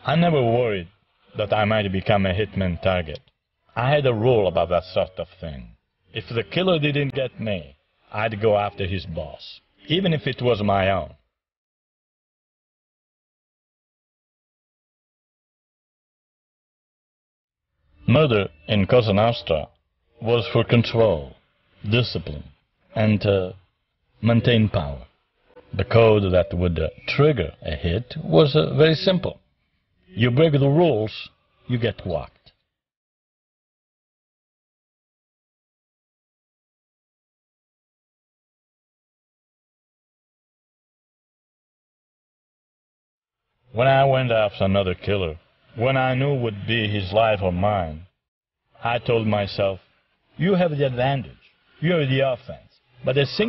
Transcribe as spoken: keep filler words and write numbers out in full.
I never worried that I might become a hitman target. I had a rule about that sort of thing. If the killer didn't get me, I'd go after his boss, even if it was my own. Murder in Cosa Nostra was for control, discipline, and to maintain power. The code that would uh, trigger a hit was uh, very simple. You break the rules, you get whacked. When I went after another killer, when I knew it would be his life or mine, I told myself, you have the advantage, you have the offense, but a single